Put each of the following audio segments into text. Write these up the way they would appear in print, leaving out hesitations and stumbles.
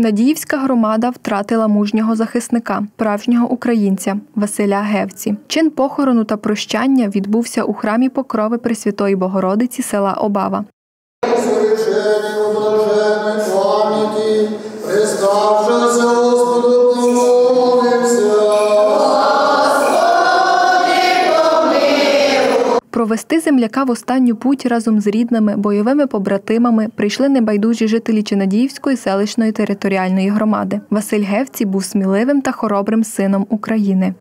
Чинадіївська громада втратила мужнього захисника, справжнього українця Василя Гевці. Чин похорону та прощання відбувся у храмі Покрови Пресвятої Богородиці села Обава. Провести земляка в останню путь разом з рідними, бойовими побратимами прийшли небайдужі жителі Чинадіївської селищної територіальної громади. Василь Гевці був сміливим та хоробрим сином України.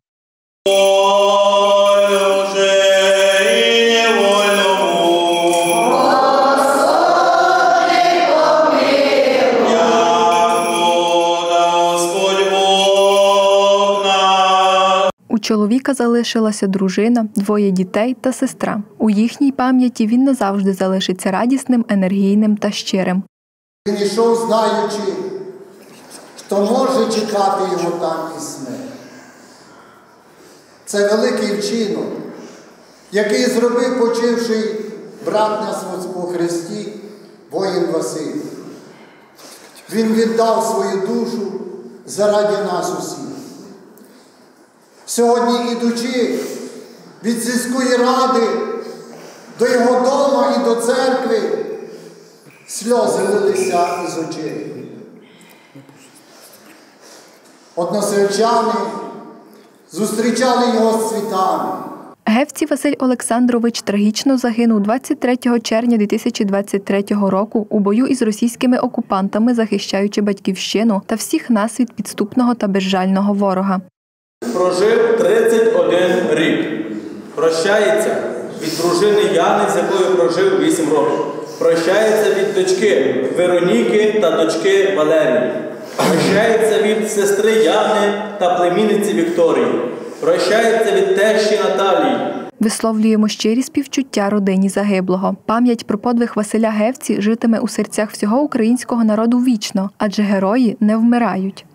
У чоловіка залишилася дружина, 2 дітей та сестра. У їхній пам'яті він назавжди залишиться радісним, енергійним та щирим. Він йшов, знаючи, що може чекати його там і смерть. Це великий вчинок, який зробив почивший брат нас по Христі, воїн Василь. Він віддав свою душу заради нас усіх. Сьогодні, ідучи від сільської ради до його дому і до церкви, сльози лилися із очей. Односельчани зустрічали його з цвітами. Гевці Василь Олександрович трагічно загинув 23 червня 2023 року у бою із російськими окупантами, захищаючи батьківщину та всіх нас від підступного та безжального ворога. Прожив 31 рік. Прощається від дружини Яни, з якою прожив 8 років. Прощається від дочки Вероніки та дочки Валерії. Прощається від сестри Яни та племінниці Вікторії. Прощається від тещі Наталії. Висловлюємо щирі співчуття родині загиблого. Пам'ять про подвиг Василя Гевці житиме у серцях всього українського народу вічно, адже герої не вмирають.